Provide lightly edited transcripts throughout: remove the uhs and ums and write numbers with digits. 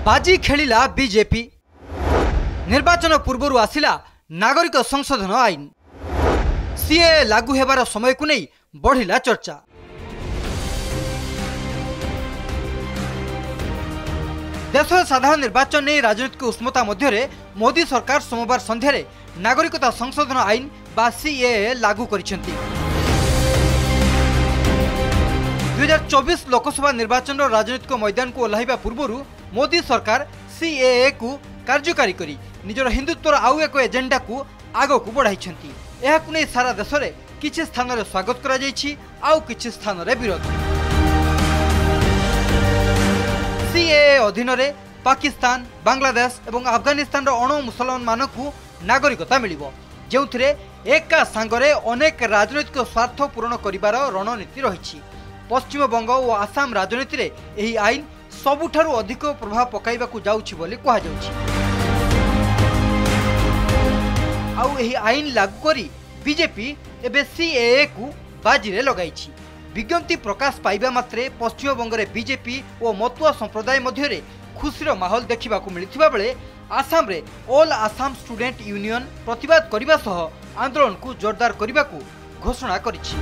बाजी खेलिला बीजेपी। निर्वाचन पूर्व आसिला नागरिक संशोधन आईन। सीए लागू हेबार समय को नहीं बढ़िला चर्चा। देश साधारण निर्वाचन नहीं राजनीतिक उष्मता मध्य मोदी सरकार सोमवार संध्यारे नागरिकता संशोधन आईन बा सीए लागू करिसेंती। 2024 लोकसभा निर्वाचन राजनीतिक मैदान को ओह्लाइबा पूर्व मोदी सरकार सीएए को कार्यकारी करी निजर हिंदुत्वर आउ एक एजेंडा को आगो को बढ़ाइछंती। एहाकु नै सारा देश में किछि स्थान रे स्वागत करा जाइछि, आउ किछि स्थान रे विरोध। सीएए अधीन रे पाकिस्तान, बांग्लादेश और अफगानिस्तान अण मुसलमान मानकु नागरिकता मिलिबो, जेउथिरे एका सांगरे अनेक राजनैतिक स्वार्थ पूरण करिवार रणनीति रहिछि। पश्चिम बंग और आसाम राजनीति रे एही आईन सबुठारु अधिक प्रभाव पकाइबाकु जाउछि बोली कहा जाउछि। आउ एही आईन लागू करी बीजेपी एबे सीएए को बाजी रे लगाइछि। विज्ञप्ति प्रकाश पाइबा मात्रे पश्चिम बंग रे बीजेपी और मतुआ संप्रदाय मध्य खुशीर माहौल देखा मिलथिबा बेले आसाम रे ऑल आसाम स्टूडेंट यूनियन प्रतिवाद करने सह आंदोलन को जोरदार करने को घोषणा करिछि।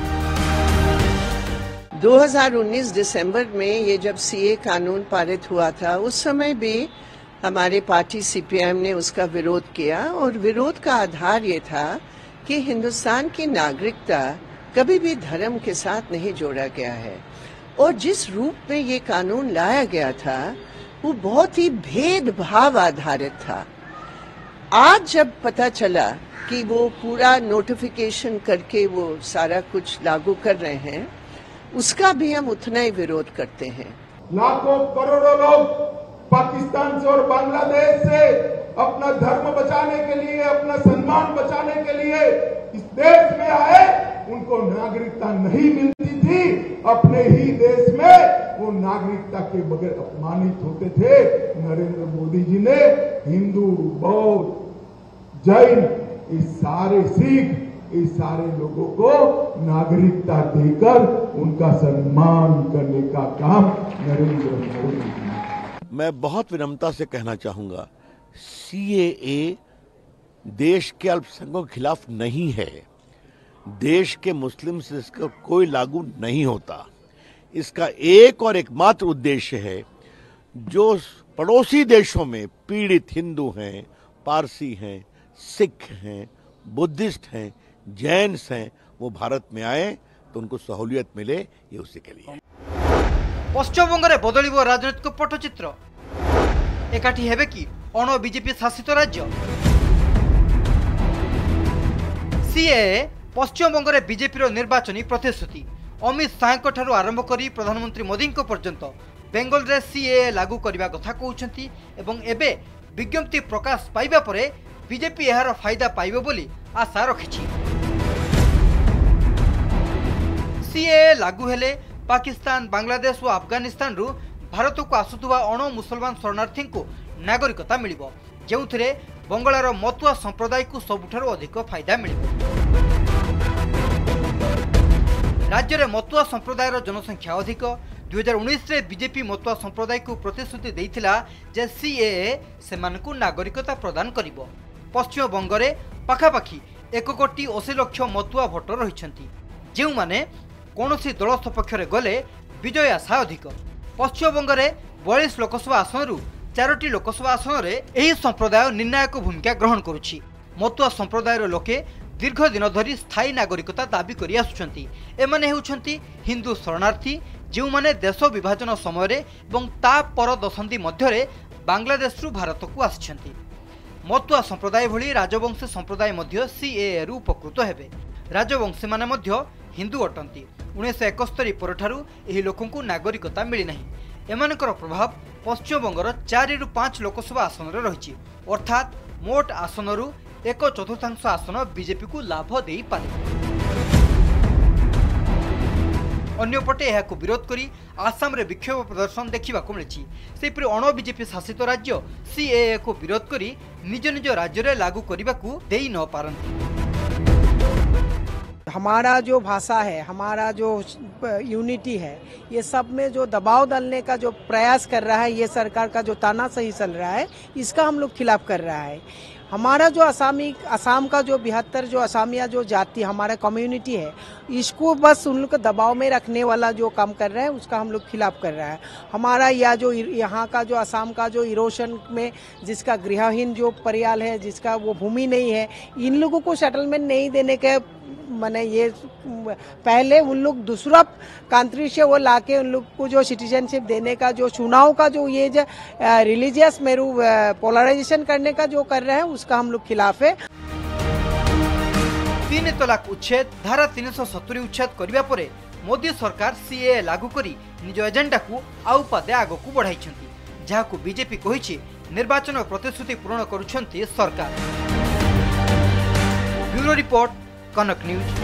2019 दिसंबर में ये जब सीए कानून पारित हुआ था, उस समय भी हमारे पार्टी सीपीएम ने उसका विरोध किया और विरोध का आधार ये था कि हिंदुस्तान की नागरिकता कभी भी धर्म के साथ नहीं जोड़ा गया है और जिस रूप में ये कानून लाया गया था वो बहुत ही भेदभाव आधारित था। आज जब पता चला कि वो पूरा नोटिफिकेशन करके वो सारा कुछ लागू कर रहे हैं, उसका भी हम उतना ही विरोध करते हैं। लाखों करोड़ों लोग पाकिस्तान से और बांग्लादेश से अपना धर्म बचाने के लिए, अपना सम्मान बचाने के लिए इस देश में आए, उनको नागरिकता नहीं मिलती थी। अपने ही देश में वो नागरिकता के बगैर अपमानित होते थे। नरेंद्र मोदी जी ने हिंदू, बौद्ध, जैन, इस सारे सिख, इस सारे लोगों को नागरिकता देकर उनका सम्मान करने का काम नरेंद्र मोदी जी। मैं बहुत विनम्रता से कहना चाहूंगा, सीएए देश के अल्पसंख्यकों के खिलाफ नहीं है। देश के मुस्लिम से इसका कोई लागू नहीं होता। इसका एक और एकमात्र उद्देश्य है, जो पड़ोसी देशों में पीड़ित हिंदू हैं, पारसी हैं, सिख हैं, बुद्धिस्ट हैं, जैन्स हैं, वो भारत में आए तो उनको सहूलियत मिले, ये उसी के लिए। पश्चिम बंग में बदलिबो राजनीतिक पटचित्र। एकाठी हेबे कि अण बीजेपी शासित राज्य। सीएए पश्चिम बंग में बीजेपी निर्वाचनी प्रतिश्रुति। अमित शाह आरंभ कर प्रधानमंत्री मोदी पर्यंत बेंगल रे सीएए लागू करने कथा कहउछंती एवं एबे विज्ञप्ति प्रकाश पाइबा परे बीजेपी यार फायदा पाइबो बोली आशा रखिछि। सीएए लागू हेले पाकिस्तान, बांग्लादेश और अफगानिस्तान रु भारत को आसुवा अण मुसलमान शरणार्थी को नागरिकता मिलिबो, जेउथिरे बंगालार मतुआ संप्रदाय को सबुठारु अधिक फायदा मिलिबो। राज्य में मतुआ संप्रदायर जनसंख्या अधिक। 2019 रे बीजेपी मतुआ संप्रदाय को प्रतिश्रुति देइथिला जे सीएए सेमानकु नागरिकता प्रदान करिबो। पश्चिम बंग में पाखापाखि 1,80,00,000 मतुआ भोटर रहिछंती, जेउ माने कोनोसी दल सपक्ष रे गले विजय आशा अधिक। पश्चिम बंग में 42 लोकसभा आसन रु 4टी लोकसभा आसन रे एही संप्रदाय निर्णायक भूमिका ग्रहण करुछि। मतुआ संप्रदायर लोके दीर्घ दिन धरी स्थायी नागरिकता दाबी करि आसुछंती। एमाने हेउछंती हिंदू शरणार्थी, जो माने देश विभाजन समय रे एवं ता पर दशंधि मध्य बांग्लादेश रु भारत को आसिछंती। मतुआ संप्रदाय भली राजवंशी संप्रदाय मध्य सीएए रु उपकृत हेबे। राजवंशी माने मध्य हिंदू अटंती। 1971 परठारु एही लोकंकु नागरिकता मिली नाही। एमानकर प्रभाव पश्चिम बंगर 4 रु 5 लोकसभा आसन रे रहिछि, अर्थात मोट आसन रु 1/4 आसन बीजेपी को लाभ देई पारे। अन्यपटे यह विरोध करी आसाम रे विक्षोभ प्रदर्शन देखा मिली। सेपरि अण बीजेपी शासित राज्य सीएए को विरोध करी निज निज राज्य रे लागू करने को देई न पारंती। हमारा जो भाषा है, हमारा जो यूनिटी है, ये सब में जो दबाव डालने का जो प्रयास कर रहा है, ये सरकार का जो तानाशाही चल रहा है, इसका हम लोग खिलाफ कर रहा है। हमारा जो असम का जो 72 जो असमिया जो जाति हमारा कम्युनिटी है, इसको बस उन लोग को दबाव में रखने वाला जो काम कर रहे हैं, उसका हम लोग खिलाफ कर रहा है। हमारा या जो यहाँ का जो असम का जो इरोशन में जिसका गृहहीन जो परियाल है, जिसका वो भूमि नहीं है, इन लोगों को सेटलमेंट नहीं देने के माने ये पहले उन लोग दूसरा कंट्री से वो लाके उन लोग को जो सिटीजनशिप देने का जो चुनाव का जो ये जो रिलीजियस मेरू पोलराइजेशन करने का जो कर रहे हैं, उसका हम लोग खिलाफ है। 3 तलाक उच्छेद धारा 370 उच्छेद करने पर मोदी सरकार सीए लागू करी निज एजेंडा को आउ पादे आग को बढ़ाई, जहाँ बीजेपी कही निर्वाचन प्रतिश्रुति पूरण करुछंती सरकार। Bureau report, Kanak news.